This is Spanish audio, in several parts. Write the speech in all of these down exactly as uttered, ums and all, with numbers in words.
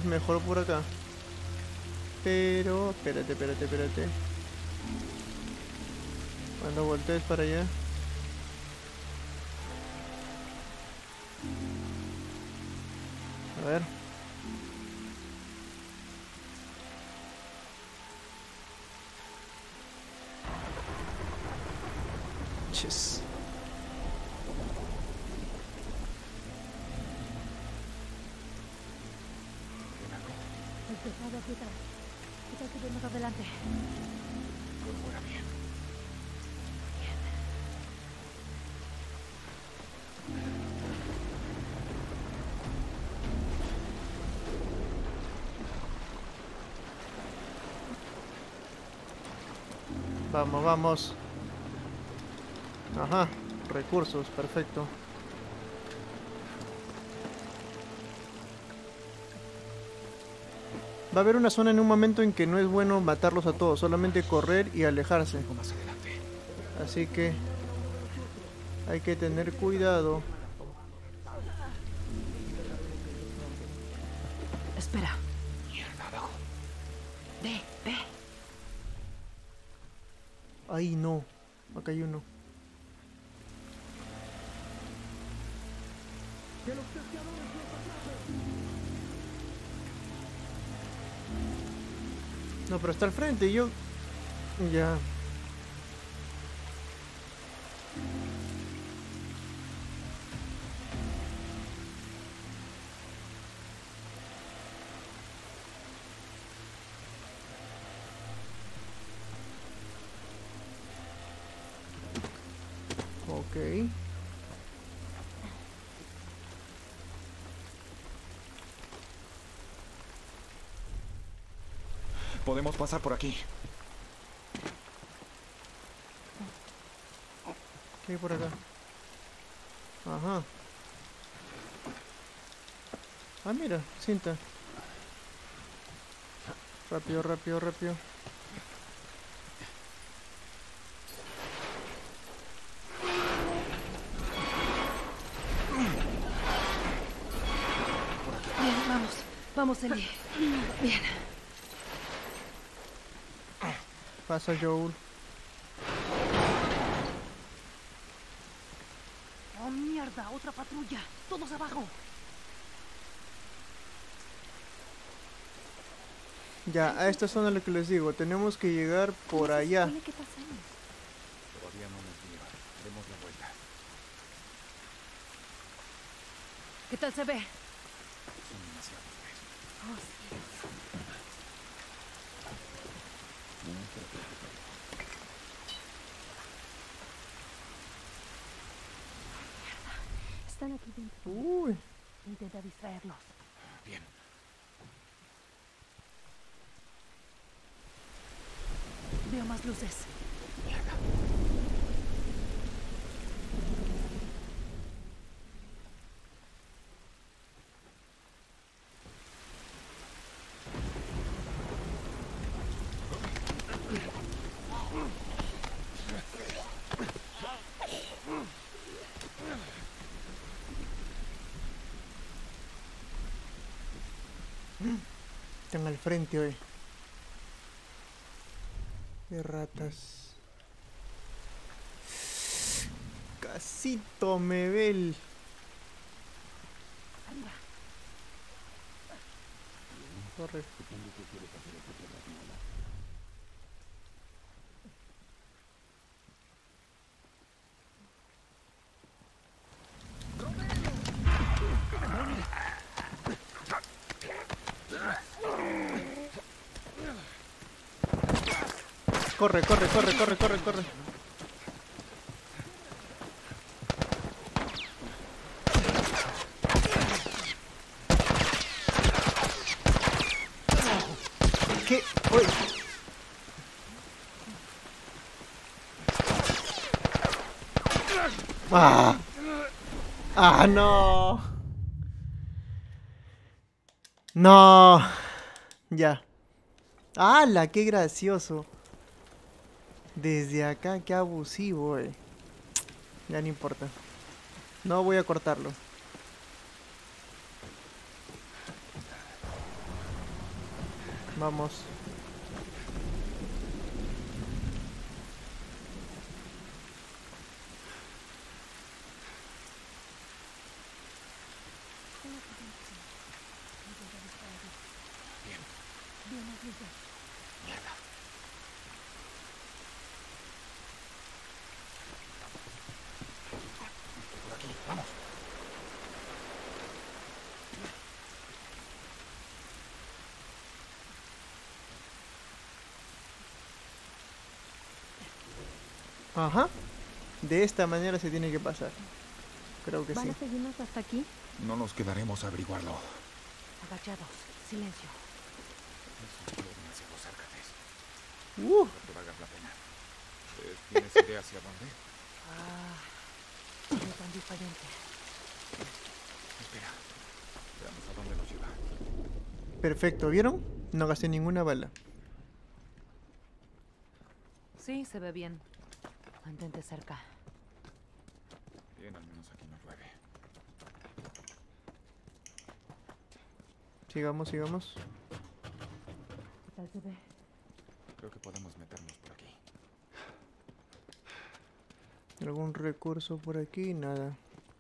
es mejor por acá. Pero, espérate, espérate, espérate. Cuando voltees para allá. A ver. Ches. Empezado aquí atrás. ¿Qué tal si vemos adelante? Por fuera bien. Vamos, vamos. Ajá, recursos, perfecto. Va a haber una zona en un momento en que no es bueno matarlos a todos, solamente correr y alejarse. Algo más adelante. Así que hay que tener cuidado. Espera. Mierda, abajo. Ve, ve. Ay, no. Acá hay uno. No, pero está al frente y yo... Ya. Ok. Podemos pasar por aquí. ¿Qué hay por acá? Ajá. Ah, mira, cinta. Rápido, rápido, rápido. Bien, vamos. Vamos, Ellie. Bien. Pasa, Joel. Oh, mierda. Otra patrulla. Todos abajo. Ya, a esta zona lo que les digo. Tenemos que llegar por allá. ¿Qué pasamos? Todavía no nos vio. Demos la vuelta. ¿Qué tal se ve? Son demasiados, ¿ves? Oh, sí. Están aquí dentro. Uy. Intenta distraerlos. Bien. Veo más luces. Mierda. Están al frente hoy. Qué ratas. Casito me ve el... Arriba. Corre. Corre, corre, corre, corre, corre, corre. ¿Qué? Uy. Ah. Ah, no. No. Ya. ¡Hala! ¡Qué gracioso! Desde acá, qué abusivo, eh. Ya no importa. No voy a cortarlo. Vamos. Mierda. Por aquí, vamos. Ajá. De esta manera se tiene que pasar. Creo que ¿Van sí. a seguirnos hasta aquí? No nos quedaremos a averiguarlo. Agachados. Silencio. Es un lugar demasiado cerca, Tess. Uh, No te valga la pena. Eh, ¿Tienes idea hacia dónde? Ah, no tan diferente. Espera. Veamos a dónde nos lleva. perfecto, ¿vieron? No gasté ninguna bala. Sí, se ve bien. Mantente cerca. Bien, al menos aquí no llueve. Sigamos, sigamos. ¿Qué tal se ve? Creo que podemos meternos por aquí. ¿Algún recurso por aquí? Nada.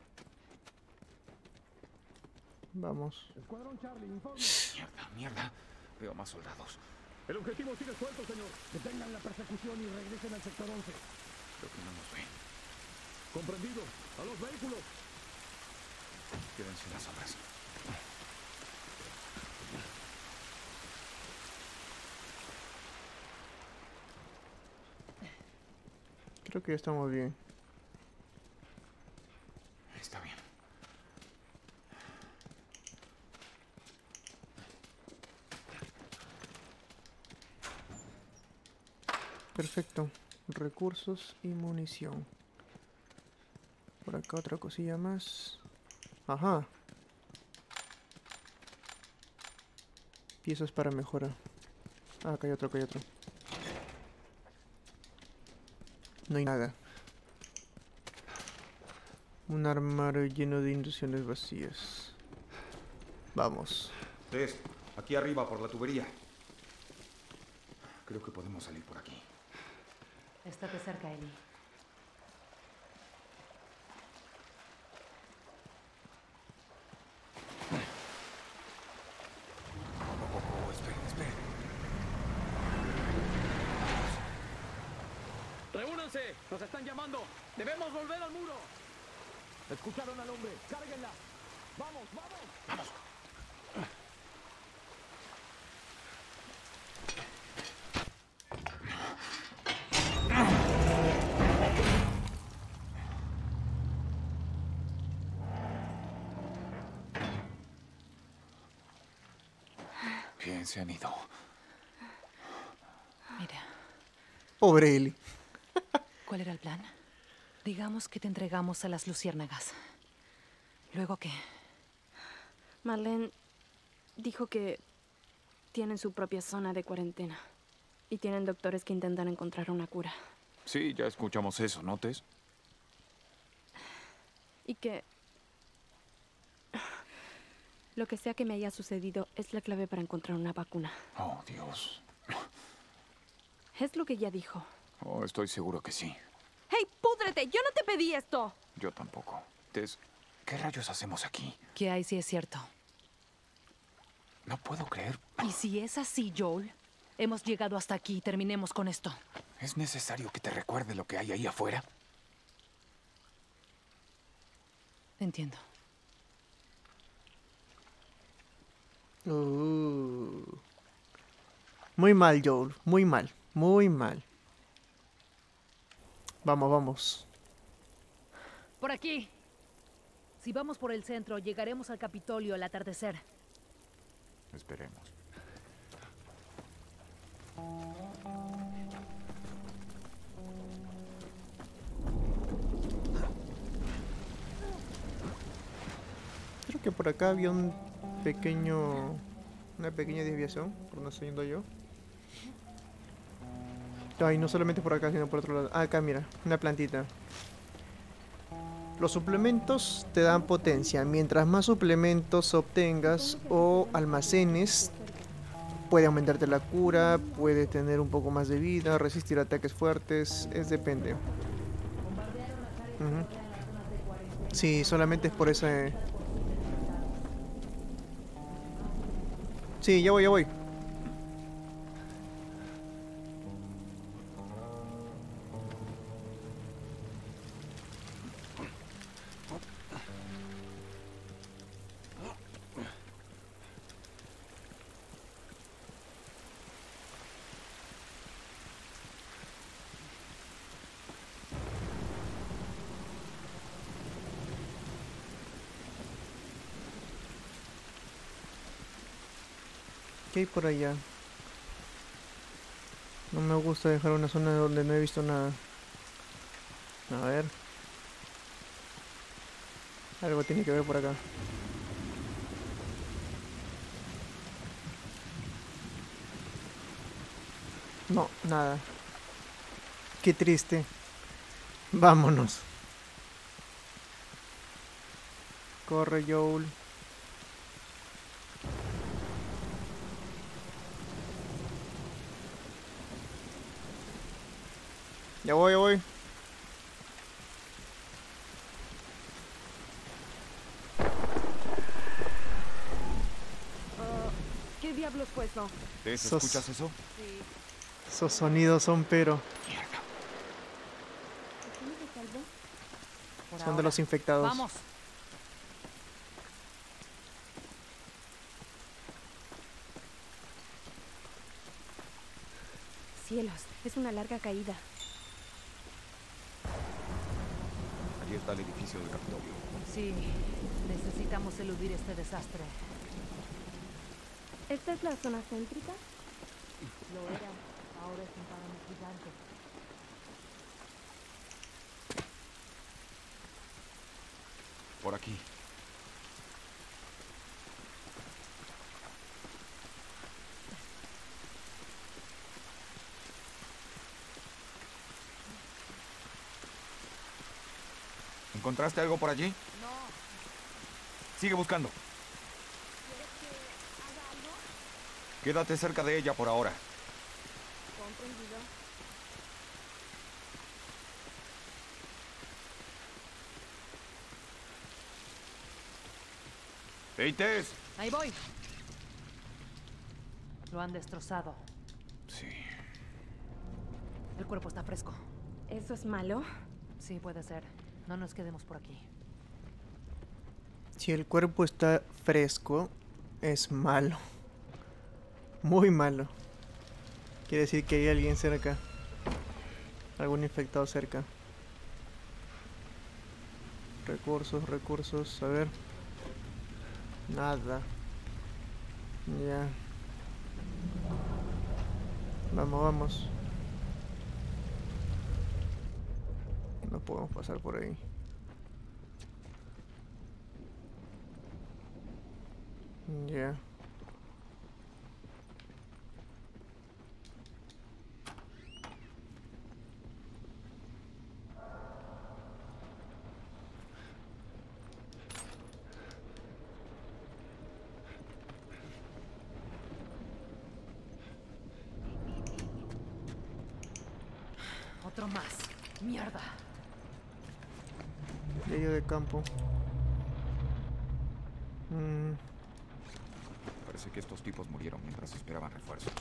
Vamos. Escuadrón Charlie, informe. Mierda, mierda. Veo más soldados. El objetivo sigue suelto, señor. Detengan la persecución y regresen al sector once. Creo que no nos ven. Comprendido. A los vehículos. Quédense en las sombras. Creo que ya estamos bien. Está bien. Perfecto. Recursos y munición. Por acá otra cosilla más. Ajá. Piezas para mejora. Ah, acá hay otro, acá hay otro. No hay nada. Un armario lleno de inducciones vacías. Vamos. Tess, aquí arriba por la tubería. Creo que podemos salir por aquí. Estate cerca, Ellie. Oh, oh, oh, esperen, esperen. ¡Reúnanse! ¡Nos están llamando! ¡Debemos volver al muro! Escucharon al hombre. ¡Cárguenla! ¡Vamos, vamos! Vamos. Bien, se han ido. Mira, Pobre Ellie. ¿cuál era el plan? Digamos que te entregamos a las luciérnagas. ¿Luego qué? Marlene dijo que tienen su propia zona de cuarentena y tienen doctores que intentan encontrar una cura. Sí, ya escuchamos eso, ¿no, Tess? Y que lo que sea que me haya sucedido es la clave para encontrar una vacuna. Oh, Dios. Es lo que ella dijo. Oh, estoy seguro que sí. ¡Hey, púdrete! ¡Yo no te pedí esto! Yo tampoco. Tess, ¿qué rayos hacemos aquí? ¿Qué hay si es cierto? No puedo creer. Y si es así, Joel, hemos llegado hasta aquí. Terminemos con esto. ¿Es necesario que te recuerde lo que hay ahí afuera? Entiendo. Uh. Muy mal, Joel. Muy mal. Muy mal. Vamos, vamos. Por aquí. Si vamos por el centro, llegaremos al Capitolio al atardecer. Esperemos. Creo que por acá había un pequeño... Una pequeña desviación. Por donde estoy yendo yo. Ay, no solamente por acá, sino por otro lado. Ah, acá mira, una plantita. Los suplementos te dan potencia. Mientras más suplementos obtengas o almacenes, puede aumentarte la cura, puede tener un poco más de vida, resistir ataques fuertes, es depende. Ujú. Sí, solamente es por ese... Sí, ya voy, ya voy. ¿Qué hay por allá? No me gusta dejar una zona donde no he visto nada. A ver. Algo tiene que ver por acá. No, nada. Qué triste. Vámonos. Corre, Joel. Ya voy, ya voy. ¿Qué diablos fue eso? ¿Ves? Sos- ¿Escuchas eso? Esos sonidos son pero... Mierda. Por Son de ahora. los infectados. Vamos. Cielos, es una larga caída. Allí está el edificio del Capitolio. Sí, necesitamos eludir este desastre. ¿Esta es la zona céntrica? Lo era. Ahora es un páramo gigante. Por aquí. ¿Encontraste algo por allí? No. Sigue buscando. Quédate cerca de ella por ahora. Comprendido. ¡Hey, Tess! Ahí voy. Lo han destrozado. Sí. El cuerpo está fresco. ¿Eso es malo? Sí, puede ser. No nos quedemos por aquí. Si el cuerpo está fresco, es malo. Muy malo. Quiere decir que hay alguien cerca. Algún infectado cerca. Recursos, recursos. A ver. Nada. Ya. Vamos, vamos. No podemos pasar por ahí. Ya. Otro más. Mierda. Diario de campo. Mm, Parece que estos tipos murieron mientras esperaban refuerzos.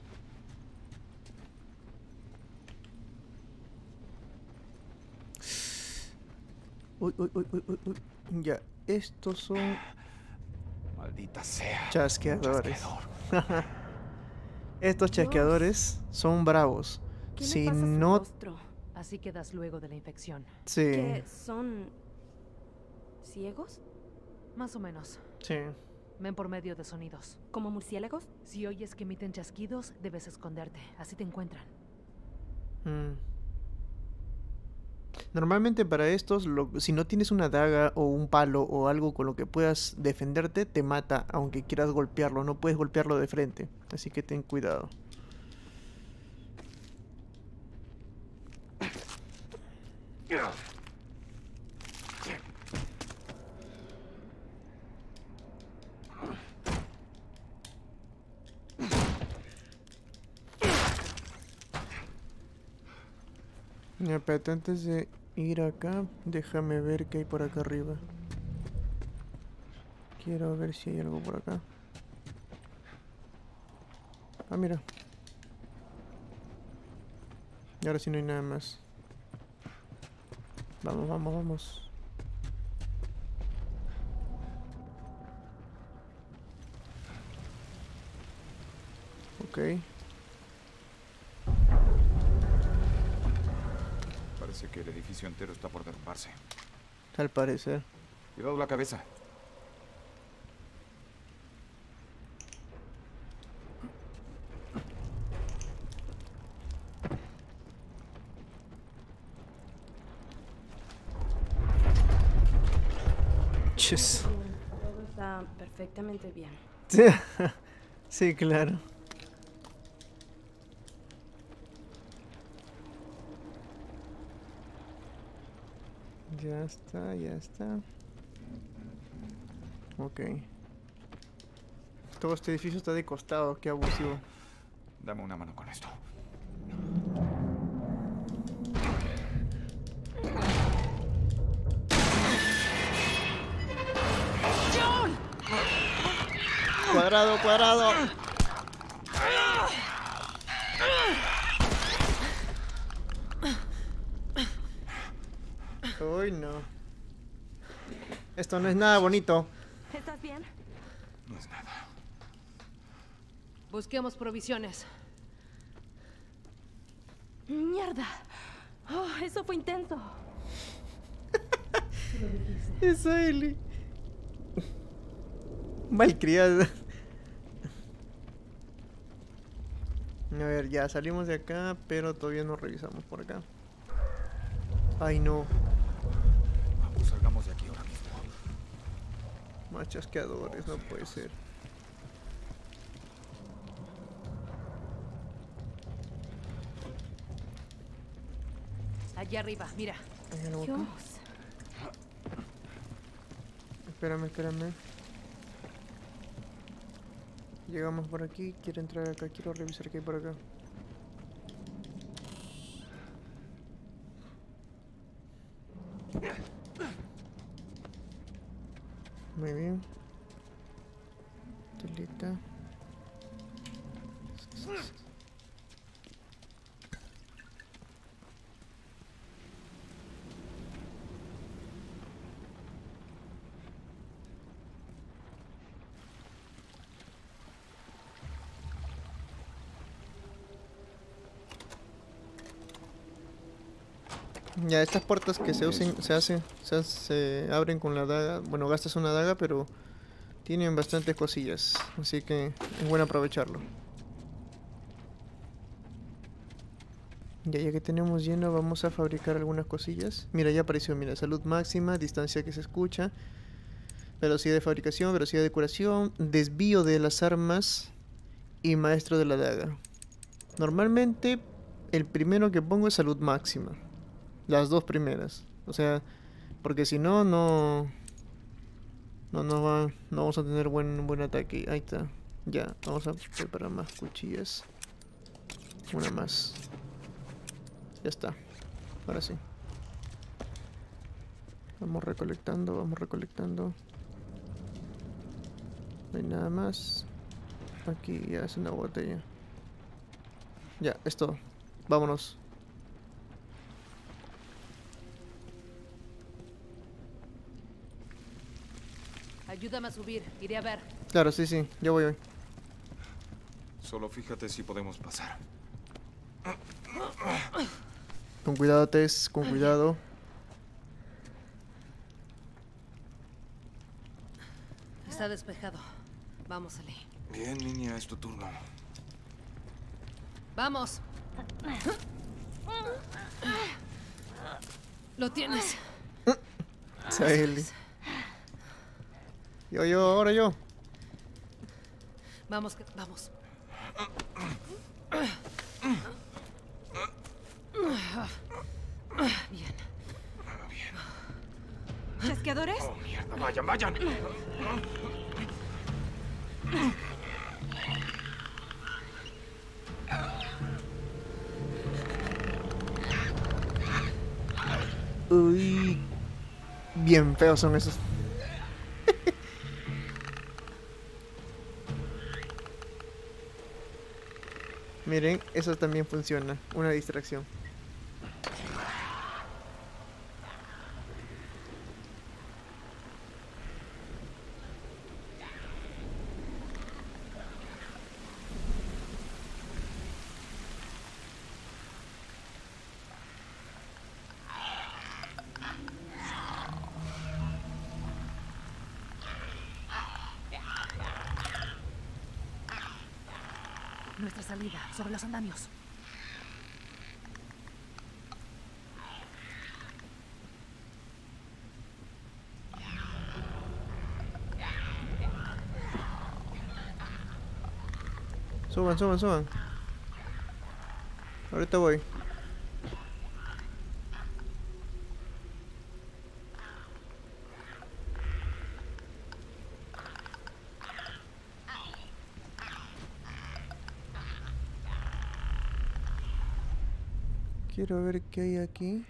Uy, uy, uy, uy, uy, uy. Ya, estos son Maldita sea. chasqueadores. Chasqueador. Estos chasqueadores son bravos. ¿Qué Si le pasa a su no... rostro? Así quedas luego de la infección. Sí, ¿Qué son ciegos? Más o menos. sí. Ven por medio de sonidos. ¿Como murciélagos? Si oyes que emiten chasquidos, debes esconderte. Así te encuentran. Mm. Normalmente para estos, lo- si no tienes una daga o un palo o algo con lo que puedas defenderte, te mata, aunque quieras golpearlo. No puedes golpearlo de frente, así que ten cuidado. Ya, pero antes de ir acá, déjame ver qué hay por acá arriba. Quiero ver si hay algo por acá. Ah, mira. Y ahora sí no hay nada más. Vamos, vamos, vamos. Ok. Parece que el edificio entero está por derrumbarse. Al parecer. Cuidado la cabeza. Chis. Todo está perfectamente bien. Sí, claro. Ya está, ya está. Ok. Todo este edificio está de costado, qué abusivo. Dame una mano con esto. Cuadrado, cuadrado. Uy, no. Esto no es nada bonito. ¿Estás bien? No es nada. Busquemos provisiones. ¡Mierda! Oh, eso fue intenso. Es Ellie. Malcriada. A ver, ya salimos de acá, pero todavía no revisamos por acá. Ay, no. Vamos, salgamos de aquí ahora mismo. Más chasqueadores, no puede ser. Allá arriba, mira. ¿Hay algo acá? Dios. Espérame, espérame. Llegamos por aquí, quiero entrar acá, quiero revisar qué hay por acá. Muy bien. Telita. Ya, estas puertas que se usen, se hacen, se, hace- se abren con la daga. Bueno, gastas una daga, pero tienen bastantes cosillas, así que es bueno aprovecharlo. Ya, ya que tenemos lleno, vamos a fabricar algunas cosillas. Mira, ya apareció, mira, salud máxima, distancia que se escucha, velocidad de fabricación, velocidad de curación, desvío de las armas y maestro de la daga. Normalmente el primero que pongo es salud máxima. Las dos primeras. O sea, porque si no, no... No nos va... No vamos a tener buen, buen ataque. Ahí está. Ya, vamos a preparar más cuchillas. Una más. Ya está. Ahora sí. Vamos recolectando, vamos recolectando. No hay nada más. Aquí ya es una botella. Ya, es todo. Vámonos. Ayúdame a subir. Iré a ver. Claro, sí, sí. Ya voy hoy. Solo fíjate si podemos pasar. Con cuidado, Tess. Con cuidado. Está despejado. Vamos, Ali. Bien, niña, es tu turno. ¡Vamos! Lo tienes. Saheli. Yo, yo, ahora yo. Vamos, que- vamos. Bien. ¿Chasqueadores? Oh, mierda, vayan, vayan. Uy. Bien feos son esos. Miren, eso también funciona. Una distracción. Nuestra salida, sobre los andamios. Suban, suban, suban. Ahorita voy. Quiero ver qué hay aquí.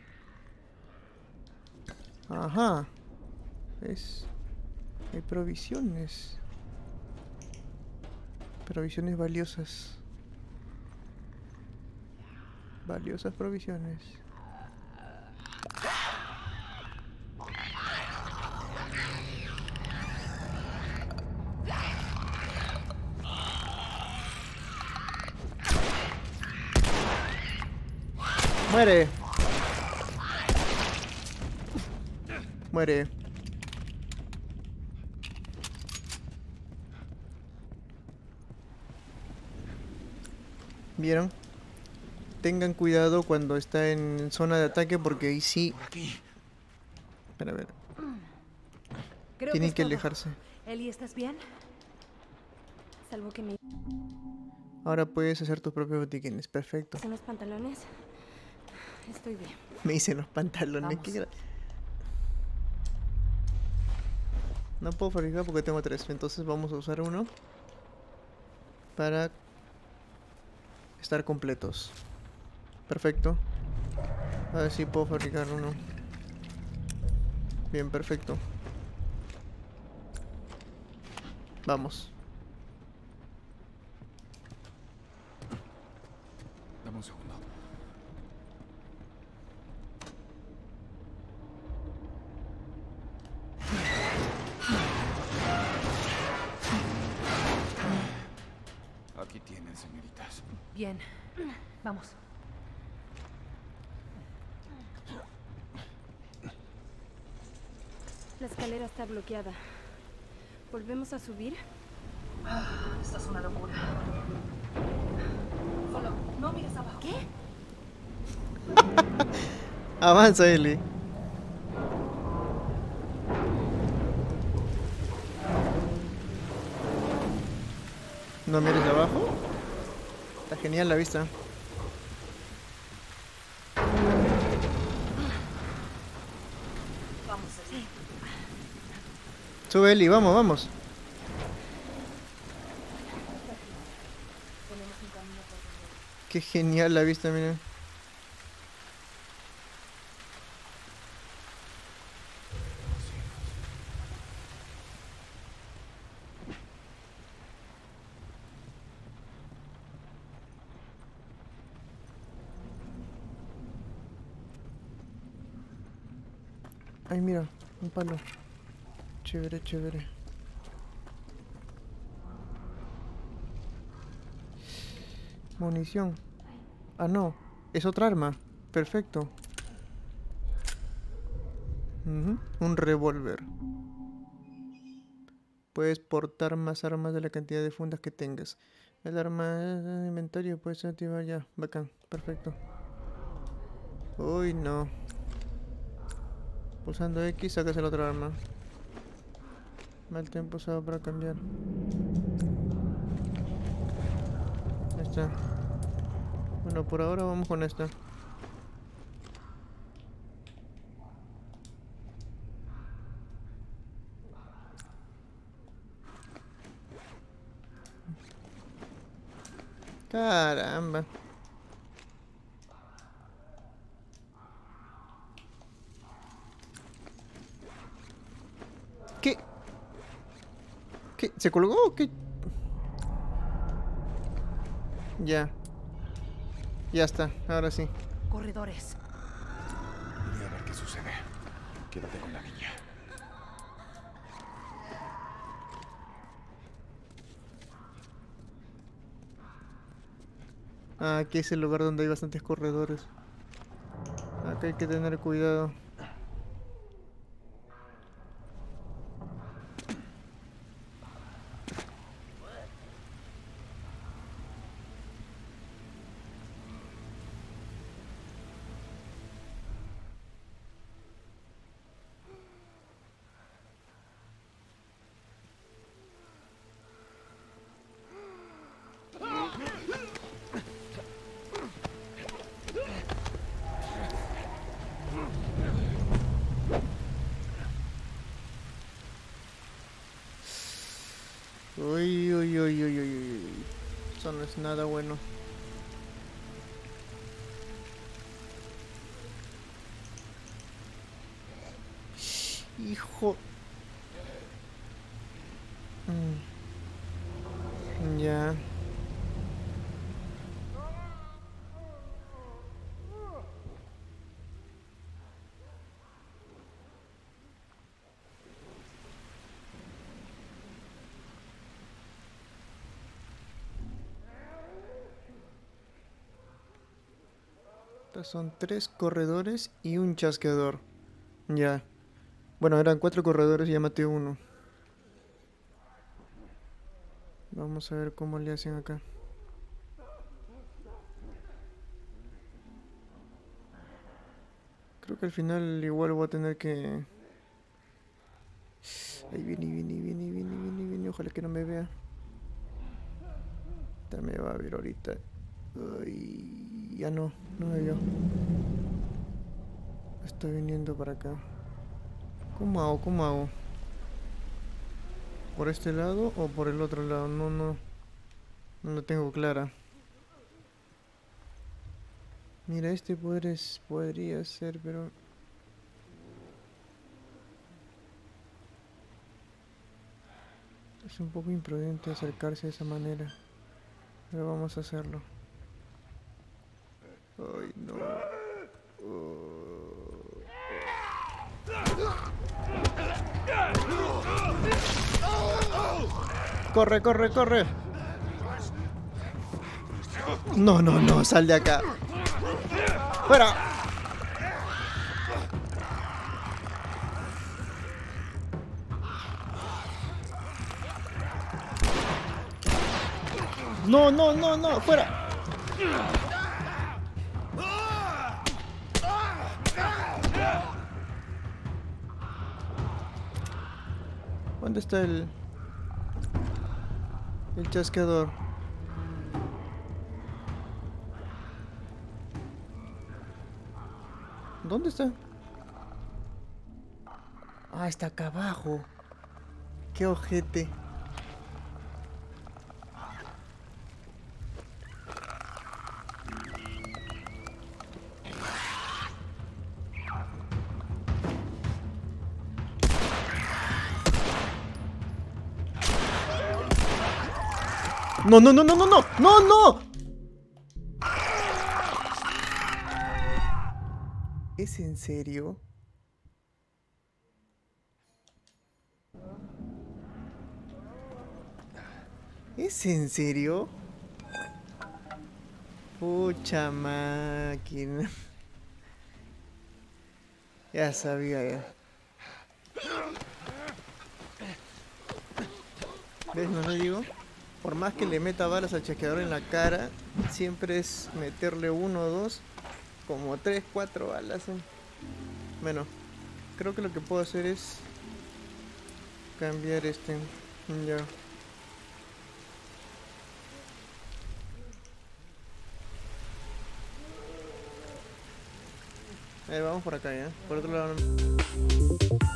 Ajá. ¿Ves? Hay provisiones. Provisiones valiosas. Valiosas provisiones. Muere. Muere. ¿Vieron? Tengan cuidado cuando está en zona de ataque porque ahí sí. Por aquí. Espera, a ver. Creo Tienen es que todo. alejarse. Ellie, ¿estás bien? Salvo que me Ahora puedes hacer tus propios botiquines. Perfecto. hice unos pantalones. Estoy bien. Me hice los pantalones. Vamos. qué gra- No puedo fabricar porque tengo tres. Entonces vamos a usar uno para estar completos. Perfecto. A ver si puedo fabricar uno. Bien, perfecto. Vamos. Dame un segundo. Aquí tienen, señoritas. Bien. Vamos. La escalera está bloqueada. ¿Volvemos a subir? Esto es una locura. Solo, no mires abajo. ¿Qué? Avanza, Ellie. No mires abajo. Está genial la vista. Vamos, Ellie. Sube, Ellie, vamos, vamos. Qué genial la vista, miren. Ay, mira, un palo. Chévere, chévere. Munición. Ah, no. Es otra arma. Perfecto. Ujú, un revólver. Puedes portar más armas de la cantidad de fundas que tengas. El arma de inventario puede ser activada ya. Bacán. Perfecto. Uy, no. Pulsando X sacas el otro arma. Mal tiempo usado para cambiar. Ahí está. Bueno, por ahora vamos con esta. Caramba. ¿Qué? ¿Qué? ¿Se colgó o qué? Ya. Ya está, ahora sí. Corredores. Voy a ver qué sucede. Quédate con la niña. Ah, aquí es el lugar donde hay bastantes corredores. Acá hay que tener cuidado. Uy, uy, uy, uy, uy, uy. Eso no es nada bueno. Hijo. Mm. Ya. Estos son tres corredores y un chasqueador. Ya. Bueno, eran cuatro corredores y ya maté uno. Vamos a ver cómo le hacen acá. Creo que al final igual voy a tener que... Ahí viene, viene, viene, viene, viene, viene. Ojalá que no me vea. Ya me va a ver ahorita. Ay, ya no, no me vio. Está viniendo para acá. ¿Cómo hago? ¿Cómo hago? ¿Por este lado o por el otro lado? No, no. No lo tengo clara. Mira, este poder es, podría ser, pero... Es un poco imprudente acercarse de esa manera. Pero vamos a hacerlo. Ay, no. Oh. Corre, corre, corre. No, no, no, sal de acá. ¡Fuera! No, no, no, no, fuera. ¿Dónde está el el chasqueador? ¿Dónde está? Ah, está acá abajo. Qué ojete. No, no, no, no, no, no, no, no. ¿Es en serio? ¿Es en serio? Pucha máquina. Ya sabía ya. ¿Ves? No lo digo. Por más que le meta balas al chasqueador en la cara, siempre es meterle uno o dos, como tres, cuatro balas. ¿eh? Bueno, creo que lo que puedo hacer es cambiar este. Ya. Eh, vamos por acá ya. Por otro lado. No...